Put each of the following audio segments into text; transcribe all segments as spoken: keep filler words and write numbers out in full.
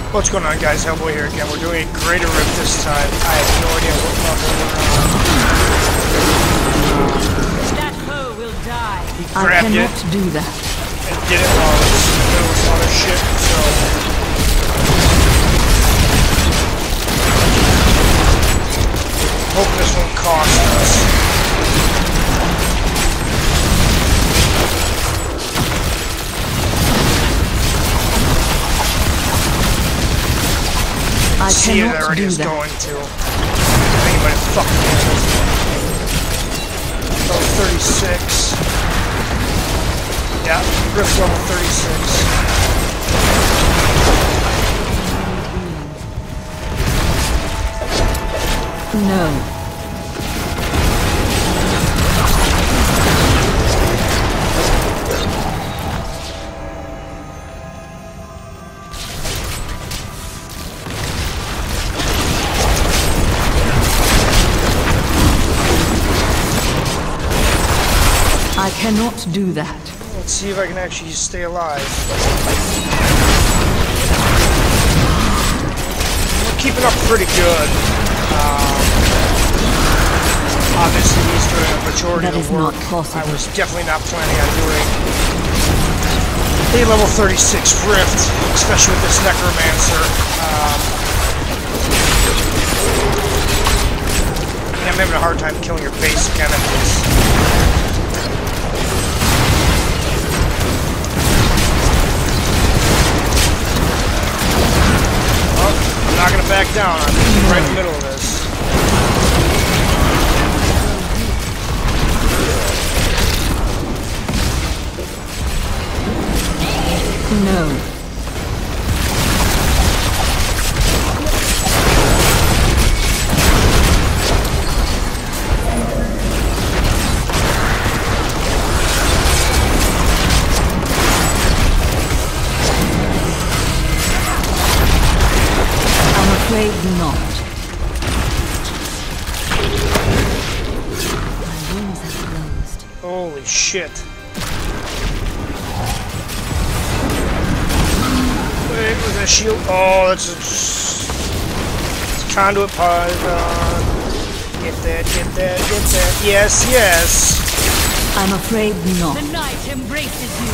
What's going on, guys? Hellboy here again. We're doing a greater rift this time. I have no idea what level we're on. That foe will die. He grabbed I it cannot do that. and did it while it was in the middle of some other shit, so... Hope this won't cost us. I See it cannot already do is that. going to. Anybody fucking knows. Level thirty-six. Yeah, Rift level thirty-six. No. I cannot do that. Let's see if I can actually stay alive. We're keeping up pretty good. Um, obviously, he's doing a majority That of is the work. not possible. I was definitely not planning on doing a level thirty-six Rift, especially with this Necromancer. Um, I'm having a hard time killing your basic enemies. I'm not gonna back down. I'm right in the middle of this. No. Afraid not. My wounds have closed. Holy shit. Wait, was that shield? Oh, that's a... It's conduit python. Get that, get that, get that. Yes, yes. I'm afraid not. The night embraces you.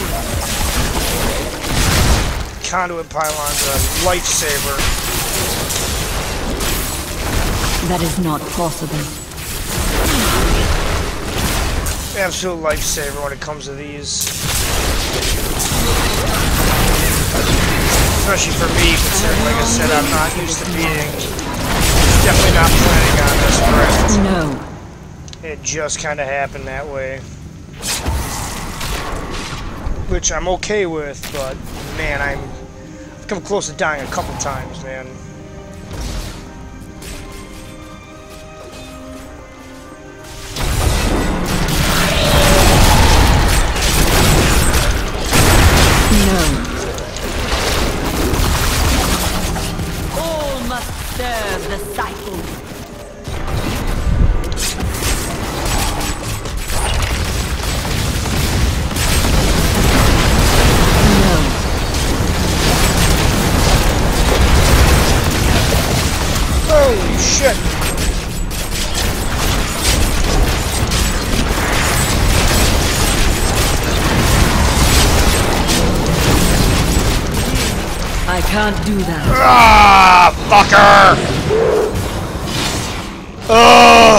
Conduit pylon's a lifesaver. That is not possible. Absolute lifesaver when it comes to these. Especially for me, considering, like I said, I'm not used to beating. Definitely not planning on this rift. No. It just kind of happened that way. Which I'm okay with, but man, I'm, I've come close to dying a couple times, man. Serve the cycle. No. Holy shit! I can't do that. Ah, fucker! Ugh!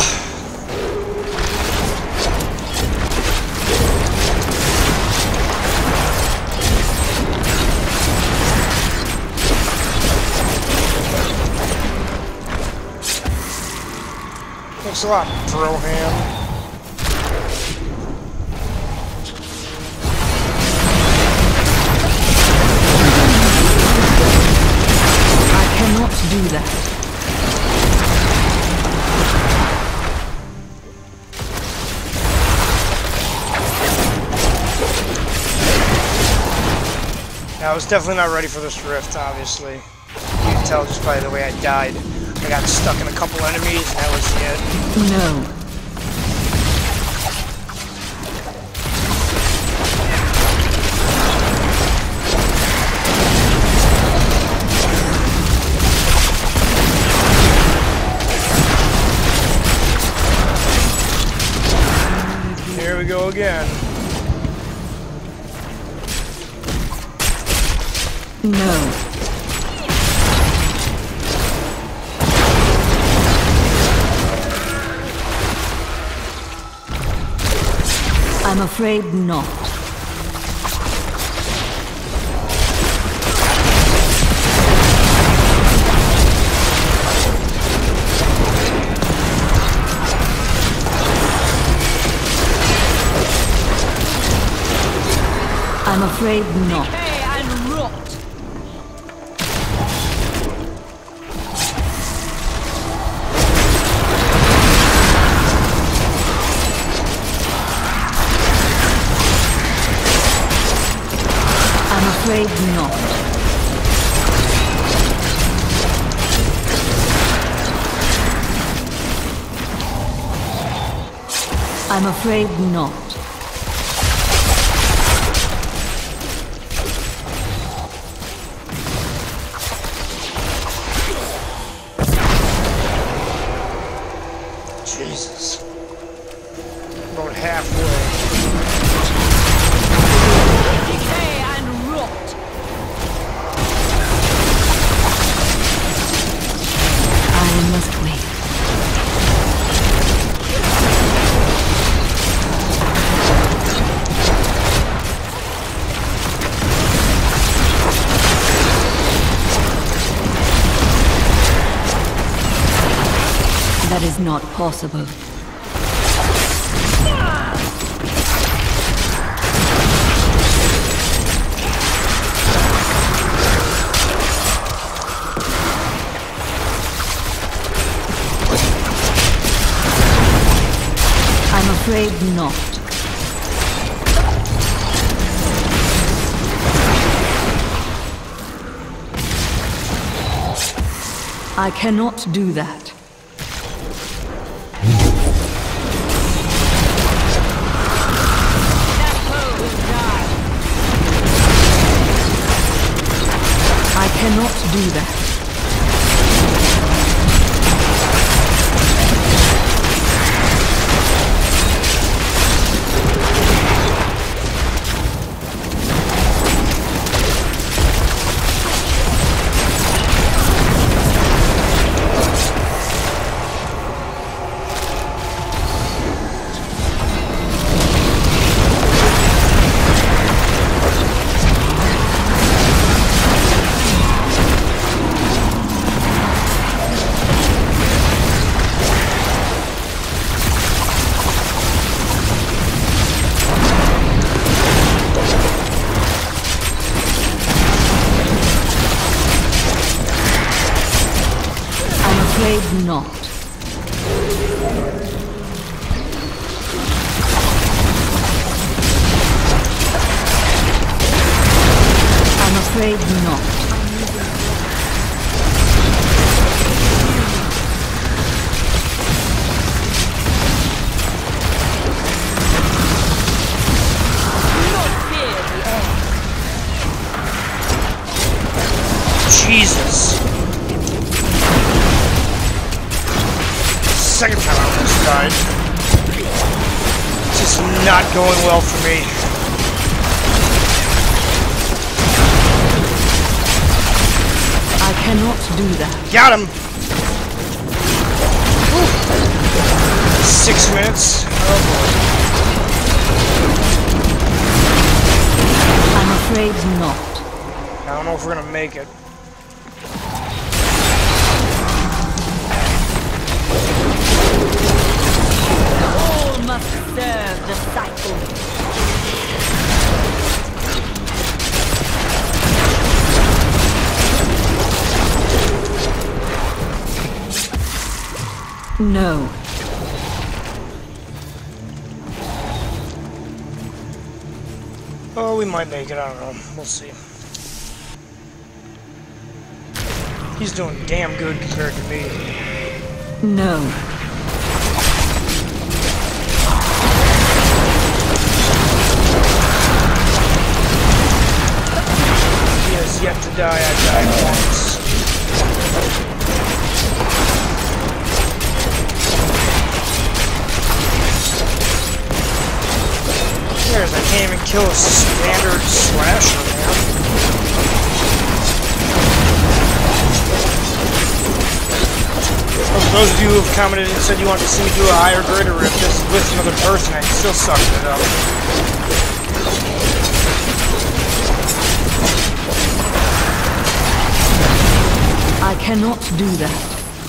Thanks a lot, Broham. Cannot do that. I was definitely not ready for this rift, obviously. You can tell just by the way I died. I got stuck in a couple enemies, and that was it. No. again. No. I'm afraid not. I'm afraid not. Decay and rot. I'm afraid not. I'm afraid not. Jesus. About halfway. Decay and rot. I must wait. That is not possible. I'm afraid not. I cannot do that. That foe will die. I cannot do that. Afraid not. I'm afraid not. Do not fear the air. Jesus. Second time I almost died. It's just not going well for me. I cannot do that. Got him! Whew. Six minutes. Oh I'm afraid not. boy. I don't know if we're gonna make it. All must serve the cycle. No. Oh, we might make it. I don't know. We'll see. He's doing damn good compared to me. No. He has yet to die. I died once. kill a standard slasher, man. For those of you who have commented and said you wanted to see me do a higher greater rift, this is with another person, I still sucked it up. I cannot do that.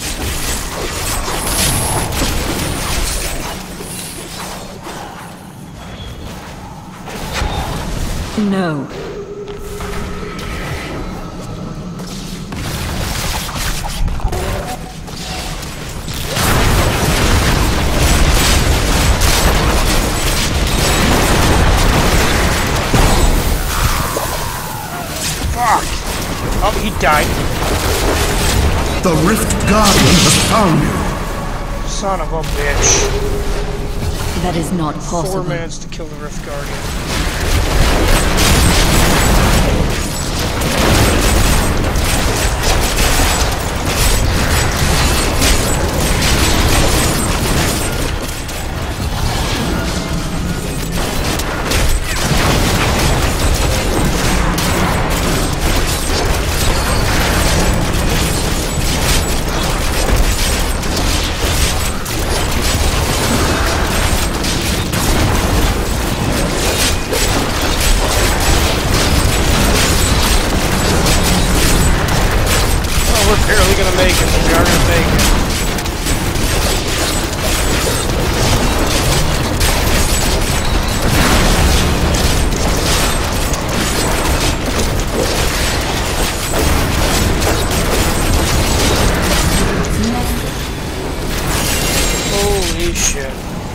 No. Fuck! Oh, he died. The Rift Guardian has found you. Son of a bitch. That is not possible. Four minutes to kill the Rift Guardian. We're barely gonna make it, but we are gonna make it. Holy shit.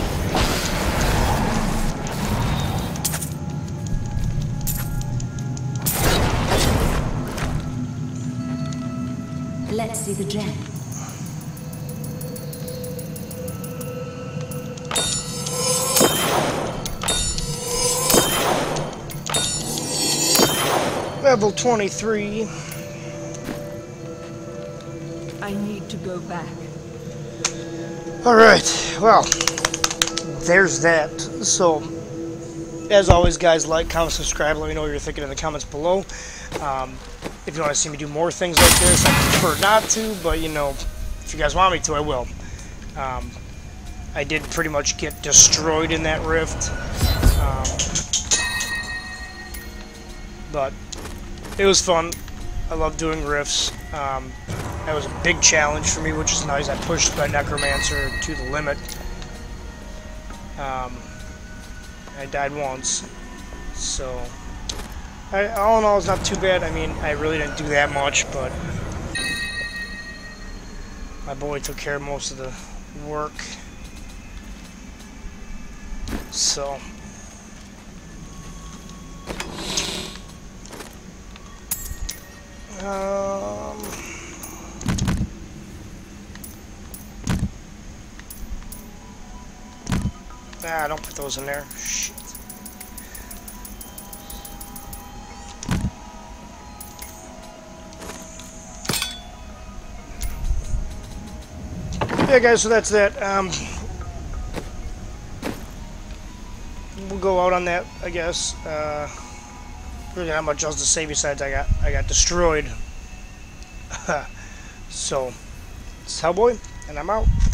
Let's see the gem. Level twenty-three. I need to go back. Alright, well, there's that. So, as always, guys, like, comment, subscribe. Let me know what you're thinking in the comments below. Um, if you want to see me do more things like this, I prefer not to, but, you know, if you guys want me to, I will. Um, I did pretty much get destroyed in that rift. Um, but it was fun. I love doing rifts. Um, that was a big challenge for me, which is nice. I pushed the Necromancer to the limit. Um, I died once, so I, all in all, it's not too bad. I mean, I really didn't do that much, but my boy took care of most of the work. So um ah, don't put those in there. Shit. Yeah, guys, so that's that. Um, we'll go out on that, I guess. Uh, really not much else to say besides I got I got destroyed. So, it's Hellboy, and I'm out.